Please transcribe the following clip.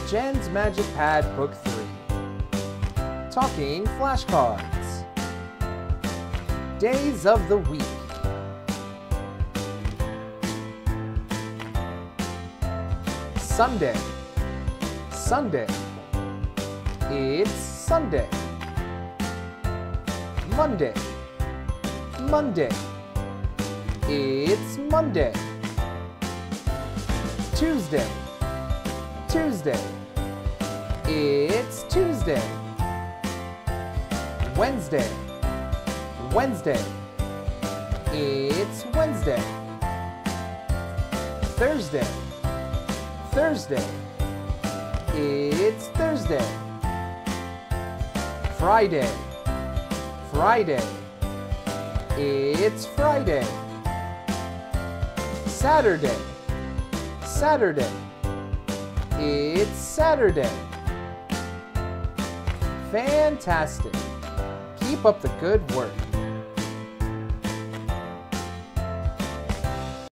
Jen's Magic Pad Book 3. Talking Flashcards. Days of the Week. Sunday. Sunday. It's Sunday. Monday. Monday. It's Monday. Tuesday. Tuesday. It's Tuesday. Wednesday. Wednesday. It's Wednesday. Thursday. Thursday. It's Thursday. Friday. Friday. It's Friday. Saturday. Saturday. It's Saturday. Fantastic. Keep up the good work.